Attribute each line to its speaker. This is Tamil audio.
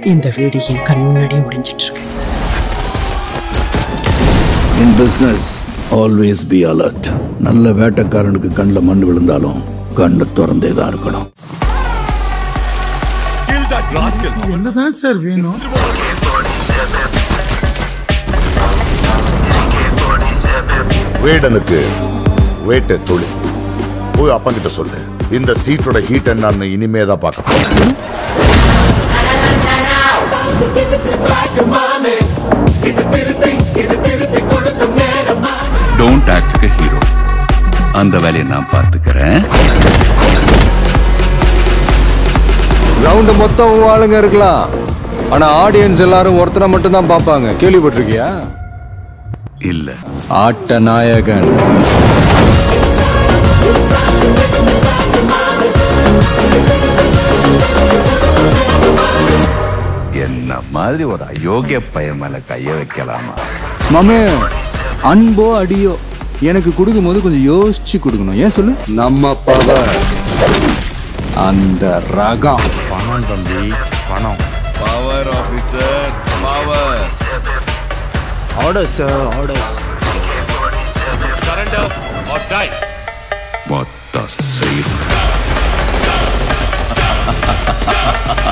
Speaker 1: இந்த வீடு என் கண் முன்னாடியே உடைஞ்சிட்டு இருக்கு.
Speaker 2: In business, always be alert. நல்ல வேட்டைக்காரனுக்கு கண்ணில் மண் விழுந்தாலும் கண்ணு திறந்தே தான் இருக்கணும்.
Speaker 3: என்னதான் சார் வேணும்?
Speaker 4: வேடனுக்கு வேட்டை தொழில். போய் அப்பங்கிட்ட சொல்லு, இந்த சீட்டோட ஹீட் என்னன்னு இனிமே தான் பார்க்க போறேன்.
Speaker 5: Don't act like a hero. அந்த வேலையை நான் பார்த்துக்கிறேன்.
Speaker 6: கிரவுண்ட் மொத்தம் ஆளுங்க இருக்கலாம், ஆனா ஆடியன்ஸ் எல்லாரும் ஒருத்தரை மட்டும் தான் பார்ப்பாங்க. கேள்விப்பட்டிருக்கியா?
Speaker 5: இல்ல.
Speaker 6: ஆட்ட நாயகன்.
Speaker 5: என்ன மாதிரி ஒரு அயோக்கிய பையன் மேல கைய வைக்கலாமா?
Speaker 6: மாமே, அன்போ அடியோ எனக்கு கொடுக்கும் போது கொஞ்சம் யோசிச்சு கொடுக்கணும். ஏன் சொல்லு? நம்ம பவர் அந்த ரகம்.
Speaker 4: பணம் தம்பி, பணம்.
Speaker 5: Power officer, power.
Speaker 7: Orders sir, orders.
Speaker 8: Surrender or die.
Speaker 5: மொத்த செய்யும்.